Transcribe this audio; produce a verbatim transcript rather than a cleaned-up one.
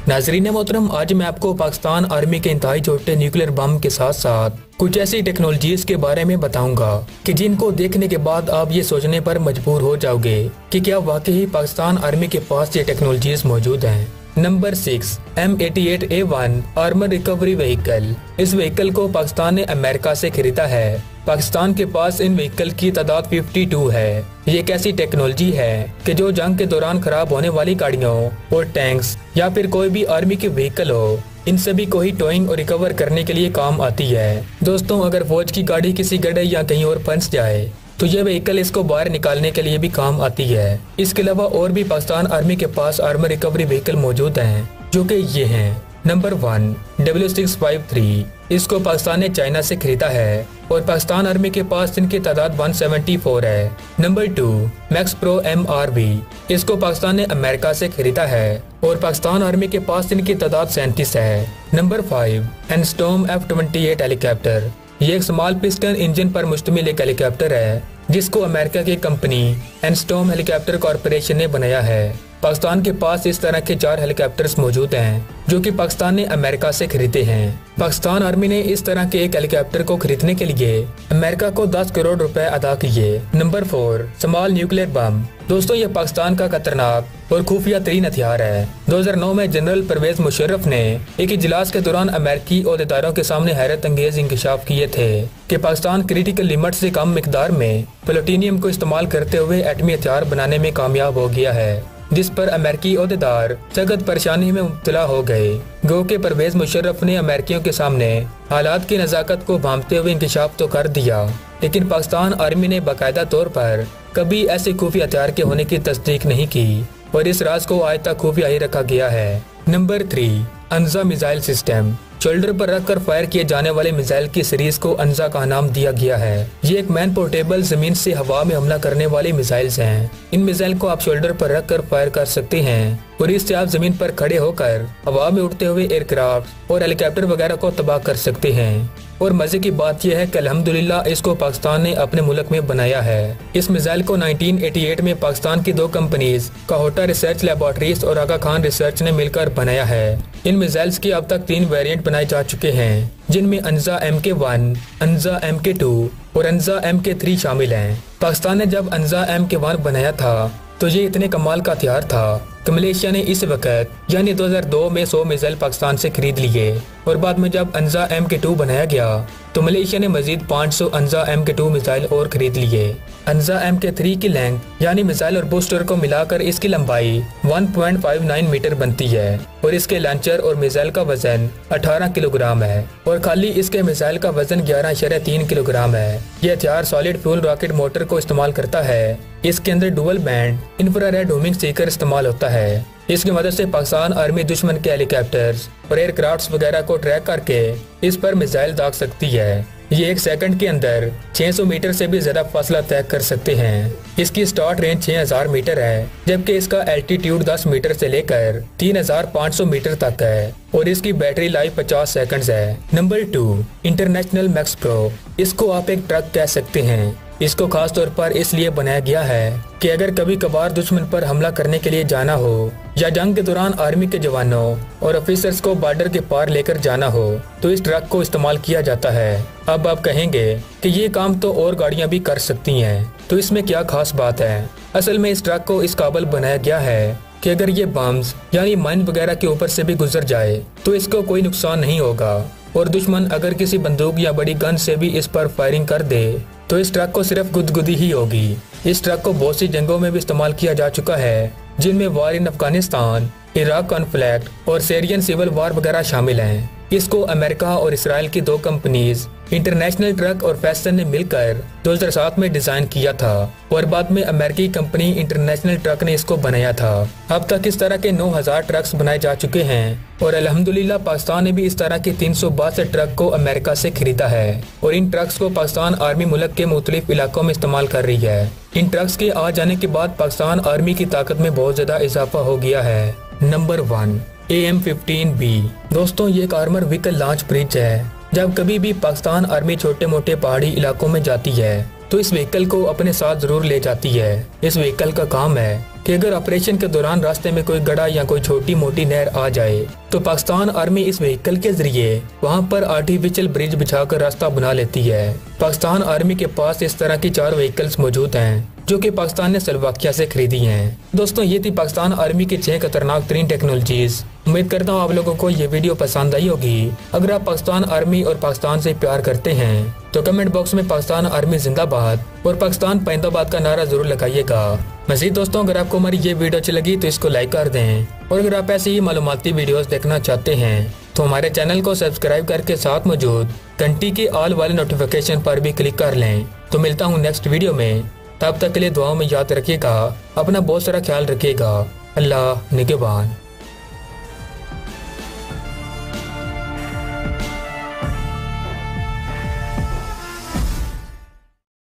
नाजरीन मोहतरम, आज मैं आपको पाकिस्तान आर्मी के इंतहाई छोटे न्यूक्लियर बम के साथ साथ कुछ ऐसी टेक्नोलॉजीज के बारे में बताऊंगा कि जिनको देखने के बाद आप ये सोचने पर मजबूर हो जाओगे कि क्या वाकई पाकिस्तान आर्मी के पास ये टेक्नोलॉजीज मौजूद हैं। Number six, M eighty eight A one armour recovery vehicle. इस व्हीकल को पाकिस्तान ने अमेरिका से खरीदा है। पाकिस्तान के पास इन व्हीकल की तादाद बावन है। ये एक ऐसी टेक्नोलॉजी है कि जो जंग के दौरान खराब होने वाली गाड़ियों और टैंक्स या फिर कोई भी आर्मी की व्हीकल हो, इन सभी को ही टोइंग और रिकवर करने के लिए काम आती है। दोस्तों, अगर फौज की गाड़ी किसी गड्ढे या कहीं और फंस जाए तो यह व्हीकल इसको बाहर निकालने के लिए भी काम आती है। इसके अलावा और भी पाकिस्तान आर्मी के पास आर्मर रिकवरी व्हीकल मौजूद हैं, जो कि ये हैं। Number one, W six five three. इसको पाकिस्तान ने चाइना से खरीदा है और पाकिस्तान आर्मी के पास इनकी तादाद एक सौ चौहत्तर है। Number two, Max Pro M R V. इसको पाकिस्तान ने अमेरिका से खरीदा है और पाकिस्तान आर्मी के पास इनकी तादाद सैंतीस है। Number five, Enstrom F twenty eight helicopter. ये एक स्मॉल पिस्टन इंजन पर मुश्तमिल एक हेलीकॉप्टर है जिसको अमेरिका की कंपनी एनस्टॉर्म हेलीकॉप्टर कॉर्पोरेशन ने बनाया है। पाकिस्तान के पास इस तरह के चार हेलीकॉप्टर्स मौजूद हैं जो कि पाकिस्तान ने अमेरिका से खरीदे हैं। पाकिस्तान आर्मी ने इस तरह के एक हेलीकॉप्टर को खरीदने के लिए अमेरिका को दस करोड़ रुपए अदा किए। Number four, small nuclear bomb. दोस्तों, ये पाकिस्तान का खतरनाक और खुफिया तरीन हथियार है। दो हज़ार नौ में जनरल परवेज मुशर्रफ ने एक इजलास के दौरान अमेरिकी ओहदेदारों के सामने हैरत अंगेज इंकशाफ किए थे कि पाकिस्तान क्रिटिकल लिमिट से कम मिकदार में प्लूटोनियम को इस्तेमाल करते हुए एटमी हथियार बनाने में कामयाब हो गया है, जिस पर अमेरिकी ओहदेदार सख्त परेशानी में मुब्तला हो गए। गो के परवेज मुशर्रफ ने अमेरिकियों के सामने हालात की नज़ाकत को भांपते हुए इंकशाफ तो कर दिया, लेकिन पाकिस्तान आर्मी ने बाकायदा तौर पर कभी ऐसे खुफिया हथियार के होने की तस्दीक नहीं की और इस राज को आज तक खुफिया ही रखा गया है। Number three, Anza missile system. Shoulder पर रखकर फायर किए जाने वाले मिसाइल की सीरीज को अंजा का नाम दिया गया है। ये एक मैन पोर्टेबल जमीन से हवा में हमला करने वाली मिसाइल्स हैं। इन मिसाइल को आप शोल्डर पर रखकर फायर कर सकते हैं और इससे आप जमीन पर खड़े होकर हवा में उड़ते हुए एयरक्राफ्ट और हेलीकॉप्टर वगैरह को तबाह कर सकते हैं। और मजे की बात यह है कि अल्हम्दुलिल्लाह इसको पाकिस्तान ने अपने मुल्क में बनाया है। इस मिसाइल को उन्नीस सौ अट्ठासी में पाकिस्तान की दो कंपनीज काहोटा रिसर्च लैबोरेटरीज और आगा खान रिसर्च ने मिलकर बनाया है। इन मिसाइल्स की अब तक तीन वेरिएंट बनाए जा चुके हैं, जिनमें Anza M K one, Anza M K two और अंजा एम के थ्री शामिल हैं। पाकिस्तान ने जब अंजा एम के वन बनाया था तो ये इतने कमाल का हथियार था कि मलेशिया ने इस वक्त यानी दो हज़ार दो में सौ मिसाइल पाकिस्तान से खरीद लिए और बाद में जब अंजा एम के टू बनाया गया तो मलेशिया ने मजीद पाँच सौ Anza M K two missile और खरीद लिए। अंजा एम के थ्री की लेंथ यानी मिसाइल और बूस्टर को मिलाकर इसकी लंबाई एक पॉइंट पाँच नौ मीटर बनती है और इसके लॉन्चर और मिसाइल का वजन अठारह किलोग्राम है और खाली इसके मिसाइल का वजन ग्यारह इशारे तीन किलोग्राम है। यह हथियार सॉलिड फ्यूल रॉकेट मोटर को इस्तेमाल करता है। इसके अंदर dual band infrared homing seeker इस्तेमाल होता है। इसकी मदद से पाकिस्तान आर्मी दुश्मन के हेलीकॉप्टर्स और एयरक्राफ्ट्स वगैरह को ट्रैक करके इस पर मिसाइल दाग सकती है। ये एक सेकंड के अंदर छह सौ मीटर से भी ज्यादा फासला तय कर सकते हैं। इसकी स्टार्ट रेंज छह हज़ार मीटर है, जबकि इसका एल्टीट्यूड दस मीटर से लेकर तीन हज़ार पाँच सौ मीटर तक है और इसकी बैटरी लाइफ पचास सेकंड्स है। Number two, international Max Pro. इसको आप एक ट्रक कह सकते हैं। इसको खास तौर पर इसलिए बनाया गया है कि अगर कभी कभार दुश्मन पर हमला करने के लिए जाना हो या जंग के दौरान आर्मी के जवानों और ऑफिसर्स को बॉर्डर के पार लेकर जाना हो तो इस ट्रक को इस्तेमाल किया जाता है। अब आप कहेंगे कि ये काम तो और गाड़ियां भी कर सकती हैं, तो इसमें क्या खास बात है। असल में इस ट्रक को इस काबिल बनाया गया है कि अगर ये बम्स यानी माइन वगैरह के ऊपर से भी गुजर जाए तो इसको कोई नुकसान नहीं होगा और दुश्मन अगर किसी बंदूक या बड़ी गन से भी इस पर फायरिंग कर दे तो इस ट्रक को सिर्फ गुदगुदी ही होगी। इस ट्रक को बहुत सी जंगों में भी इस्तेमाल किया जा चुका है, जिनमें war in Afghanistan, Iraq conflict और सीरियन सिविल वार वगैरह शामिल हैं। इसको अमेरिका और इसराइल की दो कंपनीज इंटरनेशनल ट्रक और फैशन ने मिलकर दो हज़ार सात में डिजाइन किया था और बाद में अमेरिकी कंपनी इंटरनेशनल ट्रक ने इसको बनाया था। अब तक इस तरह के नौ हज़ार ट्रक्स बनाए जा चुके हैं और अल्हम्दुलिल्लाह पाकिस्तान ने भी इस तरह के तीन सौ बासठ ट्रक को अमेरिका से खरीदा है और इन ट्रक्स को पाकिस्तान आर्मी मुल्क के मुख्तलिफ इलाकों में इस्तेमाल कर रही है। इन ट्रक्स के आ जाने के बाद पाकिस्तान आर्मी की ताकत में बहुत ज्यादा इजाफा हो गया है। Number one, A M fifteen B. दोस्तों, ये एक आर्मर व्हीकल लॉन्च ब्रिज है। जब कभी भी पाकिस्तान आर्मी छोटे मोटे पहाड़ी इलाकों में जाती है तो इस व्हीकल को अपने साथ जरूर ले जाती है। इस व्हीकल का काम है कि अगर ऑपरेशन के दौरान रास्ते में कोई गड्ढा या कोई छोटी मोटी नहर आ जाए तो पाकिस्तान आर्मी इस व्हीकल के जरिए वहां पर आर्टिफिशियल ब्रिज बिछाकर रास्ता बना लेती है। पाकिस्तान आर्मी के पास इस तरह की चार व्हीकल्स मौजूद हैं जो कि पाकिस्तान ने स्लोवाकिया से खरीदी हैं। दोस्तों, ये थी पाकिस्तान आर्मी की छह खतरनाक तरीन टेक्नोलॉजीज। उम्मीद करता हूँ आप लोगों को ये वीडियो पसंद आई होगी। अगर आप पाकिस्तान आर्मी और पाकिस्तान से प्यार करते हैं तो कमेंट बॉक्स में पाकिस्तान आर्मी जिंदाबाद और पाकिस्तान पाइंदाबाद का नारा जरूर लगाइएगा। मज़ीद दोस्तों, अगर आपको हमारी ये वीडियो अच्छी लगी तो इसको लाइक कर दें और अगर आप ऐसी ही मालूमाती वीडियोस देखना चाहते हैं तो हमारे चैनल को सब्सक्राइब करके साथ मौजूद घंटी के ऑल वाले नोटिफिकेशन पर भी क्लिक कर लें। तो मिलता हूँ नेक्स्ट वीडियो में, तब तक के लिए दुआओं में याद रखिएगा। अपना बहुत सारा ख्याल रखिएगा। अल्लाह निगहबान।